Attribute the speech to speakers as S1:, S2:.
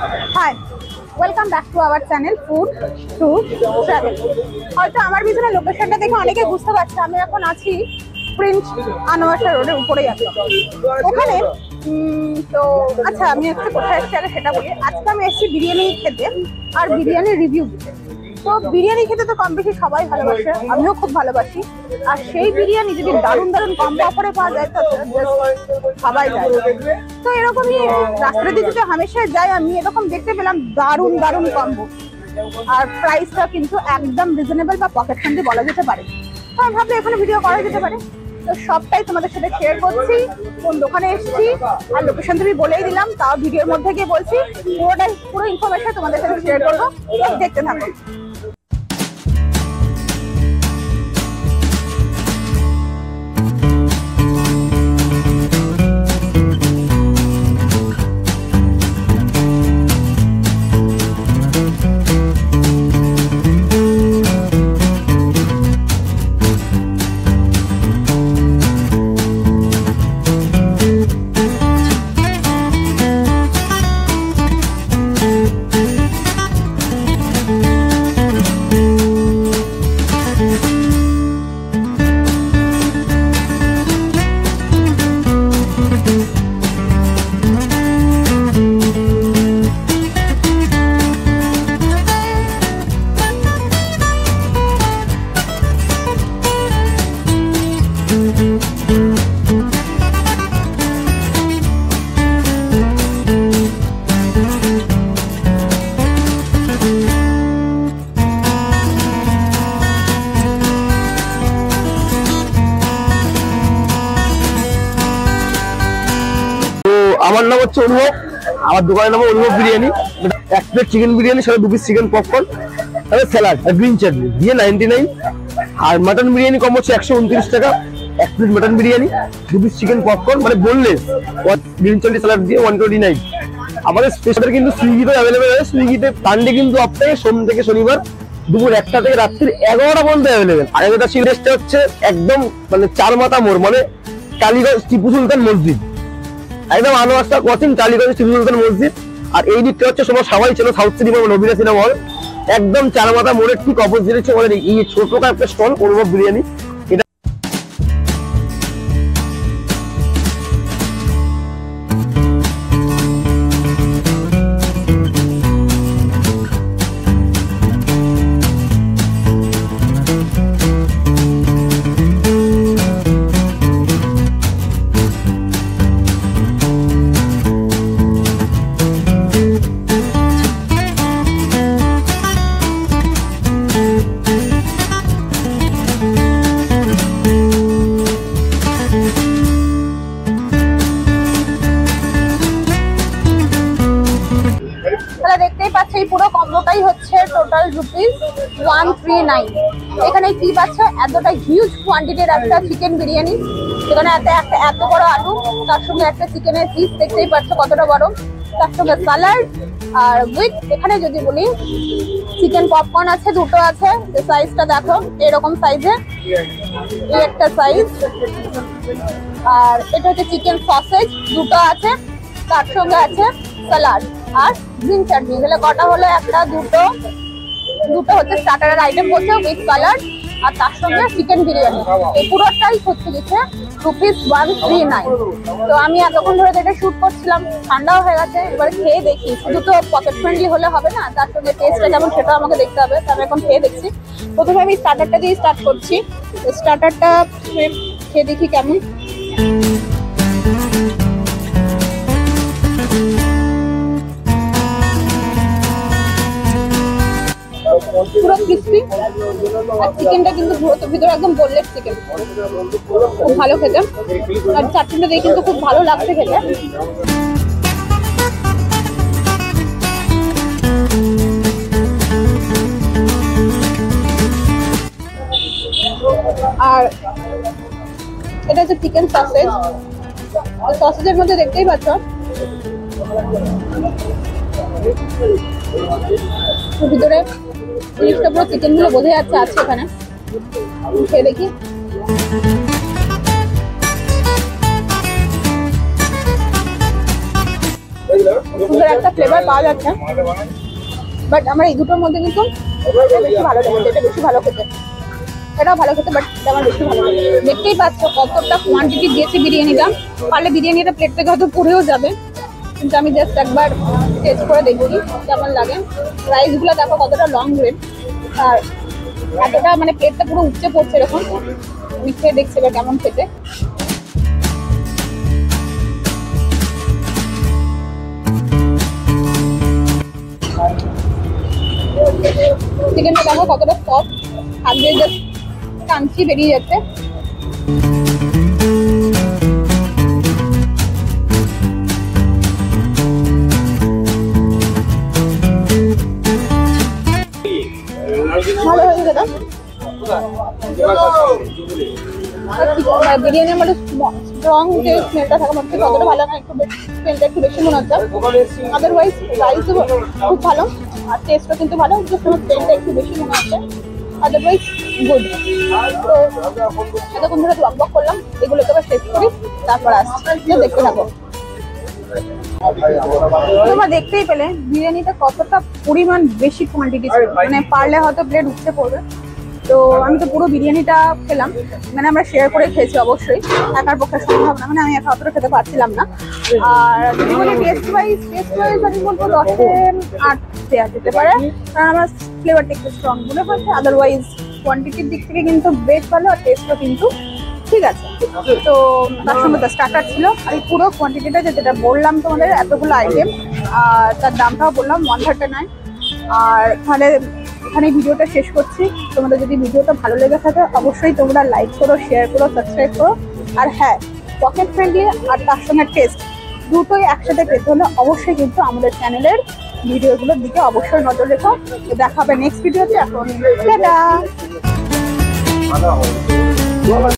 S1: High, welcome back to our channel food to travel. হয়তো আমার পিছনে লোকেশনটা দেখে অনেকে বুঝতে পারছে আমি এখন আছি প্রিন্স আনোয়ার রোডের উপরেই আছি ওখানে। তো আচ্ছা, আমি একটা কোথায় এসেছি আগে সেটা বলি। আজকে আমি এসেছি বিরিয়ানি খেতে আর বিরিয়ানির রিভিউ দিতে। তো বিরিয়ানি খেতে তো কম বেশি সবাই ভালোবাসে, আমিও খুব ভালোবাসি। আর সেই বিরিয়ানি যদি দারুণ দারুণ কম্বো অফারে পাওয়া যায় তো সবাই যায়। তো এরকমই রাস্তার দিকে হামেশা যাই আমি, এরকম দেখতে পেলাম দারুণ দারুণ কম্বো। আর প্রাইসটা কিন্তু একদম রিজনেবল বা পকেট ফ্রেন্ডলি বলা যেতে পারে। তো আমি ভাবলাম এখানে ভিডিও করা যেতে পারে। তো সবটাই তোমাদের সাথে শেয়ার করছি, কোন দোকানে এসেছি আর লোকেশন তুমি বলেই দিলাম, তাও ভিডিওর মধ্যে গিয়ে বলছি। পুরো ইনফরমেশন তোমাদের সাথে শেয়ার করবো, দেখতে থাকো।
S2: আমার নাম হচ্ছে অনুভব, আমার দোকানের নাম অনুভব বিরিয়ানি। এক প্লেট চিকেন বিরিয়ানি, সাথে 2 পিস চিকেন পপকর্ন, তাহলে স্যালাড আর গ্রিন চাটনি দিয়ে 99। আর মাটন বিরিয়ানি কম হচ্ছে 129 টাকা। এক plate mutton biryani, 2 piece chicken popcorn মানে বোনলেস, গ্রিন চাটনি স্যালাড দিয়ে 129। আমাদের স্পেশাল কিন্তু সুইগিতে অ্যাভেলেবেল আছে। সুইগিতে সানডে কিন্তু আপনাকে সোম থেকে শনিবার দুপুর 1টা থেকে রাত্রির 11টা পর্যন্ত অ্যাভেলেবেল। আর এটা সিরিজটা হচ্ছে একদম মানে 4 মাথা মোড়, মানে টালিগঞ্জ টিপু সুলতান মসজিদ, একদম আনোয়ারটা কোচিং টালিগঞ্জ টিপু সুলতান মসজিদ। আর এই দিকটা হচ্ছে সবাই ছিল সাউথ সিনেমা নবীনা সিনেমা হল, একদম 4 মাথা মোড়ের ঠিক অপোজিট হচ্ছে আমাদের এই ছোট একটা স্টল অনুভব বিরিয়ানি।
S1: দেখতেই পাচ্ছ এই পুরো কম্বোটাই হচ্ছে টোটাল ₹139। এখানে কি পাচ্ছ, এতটা হিউজ কোয়ান্টিটির একটা চিকেন বিরিয়ানি, সেখানে এত বড় আলু, তার সঙ্গে একটা চিকেনের পিস দেখতেই পাচ্ছ কতটা বড়, তার সঙ্গে স্যালাড। আর উইথ এখানে যদি বলি চিকেন পপকর্ন আছে, দুটো আছে। সাইজটা দেখো এরকম সাইজের, এই একটা সাইজ। আর এটা হচ্ছে চিকেন সসেজ, দুটো আছে, তার সঙ্গে আছে স্যালাড আর গ্রিন চাটনি। তাহলে কটা হলো, একটা দুটো হচ্ছে স্টার্টারের আইটেম বলছে উইথ স্যালাড, আর তার সঙ্গে চিকেন বিরিয়ানি। এই পুরোটাই হচ্ছে গেছে ₹139। তো আমি এতক্ষণ ধরে এটা শুট করছিলাম, ঠান্ডাও হয়ে গেছে, এবার খেয়ে দেখি। শুধু তো পকেট ফ্রেন্ডলি হলে হবে না, তার সঙ্গে টেস্টটা যেমন সেটাও আমাকে দেখতে হবে। তো আমি এখন খেয়ে দেখছি। প্রথমে আমি স্টার্টারটা দিয়ে স্টার্ট করছি। স্টার্টারটা খেয়ে দেখি কেমন। পুরো ক্রিস্পি, আর চিকেনটা কিন্তু ভিতরে একদম বোনলেস চিকেন, খুব ভালো খেতে। আর চাটনিটা দিয়ে কিন্তু খুব ভালো লাগছে খেতে। আর এটা হচ্ছে চিকেন সসেজ। সসেজের মধ্যে দেখতেই পাচ্ছ ভিতরে জিনিসটা পুরো চিকেন গুলো বোঝা যাচ্ছে আছে এখানে। খেয়ে দেখি। সুন্দর একটা ফ্লেভার পাওয়া যাচ্ছে, বাট আমার এই দুটোর মধ্যে কিন্তু এটা বেশি ভালো লেগেছে, এটা বেশি ভালো খেতে, এটাও ভালো খেতে, বাট এটা আমার বেশি ভালো লাগে। দেখতেই পাচ্ছ কতটা কোয়ান্টিটি দিয়েছে বিরিয়ানিটা, পারলে বিরিয়ানিটা প্লেট থেকে হয়তো পুড়েও যাবে, কিন্তু আমি জাস্ট একবার টেস্ট করে দেখছি কেমন লাগে। রাইসগুলো দেখো কতটা লং গ্রেড, আর এতটা মানে প্লেটটা পুরো উপচে পড়ছে এরকম। আমি খেয়ে দেখছি এবার কেমন খেতে। চিকেনটা দেখো কতটা সফট, হাত দিয়ে জাস্ট টানছি বেরিয়ে যাচ্ছে। ভালো হয়ে গেছে বিরিয়ানির মধ্যে স্ট্রং যে স্মেলটা থাকে মধ্যে ততটা ভালো না, একটু স্মেলটা একটু বেশি মনে হচ্ছে। আদারওয়াইজ রাইসও খুব ভালো আর টেস্টও কিন্তু ভালো, জাস্ট আমার স্মেলটা একটু বেশি মনে হচ্ছে। Otherwise good. তো এতক্ষণ ধরে ব্লগ করলাম, এগুলোকে আবার শেষ করি, তারপর আসছি, দেখতে থাকো। তোমরা দেখতেই পেলে বিরিয়ানিটা কতটা পরিমাণ বেশি কোয়ান্টিটি ছিল, মানে পারলে হয়তো প্লেট উঠতে পড়বে। তো আমি তো পুরো বিরিয়ানিটা খেলাম, মানে আমরা শেয়ার করে খেয়েছি অবশ্যই, একার পক্ষে সম্ভব না, মানে আমি একা অতটা খেতে পারছিলাম না। আর যদি বলি টেস্ট ওয়াইজ আমি বলবো 10-এ 8 দেওয়া যেতে পারে, কারণ আমার ফ্লেভারটা একটু স্ট্রং মনে হয়েছে। আদারওয়াইজ কোয়ান্টিটির দিক থেকে কিন্তু বেশ ভালো, আর টেস্টও কিন্তু ঠিক আছে। তো তার সঙ্গে তো স্টার্টার ছিল, আর এই পুরো কোয়ান্টিটিটা যেটা বললাম তোমাদের, এতগুলো আইটেম, আর তার দামটাও বললাম 139। আর তাহলে এখানে ভিডিওটা শেষ করছি। তোমাদের যদি ভিডিওটা ভালো লেগে থাকে অবশ্যই তোমরা লাইক করো, শেয়ার করো, সাবস্ক্রাইব করো। আর হ্যাঁ, পকেট ফ্রেন্ডলি আর তার সঙ্গে টেস্ট দুটোই একসাথে পেতে হলে অবশ্যই কিন্তু আমাদের চ্যানেলের ভিডিওগুলোর দিকে অবশ্যই নজর রেখো। দেখা হবে নেক্সট ভিডিওতে। এখন টাটা।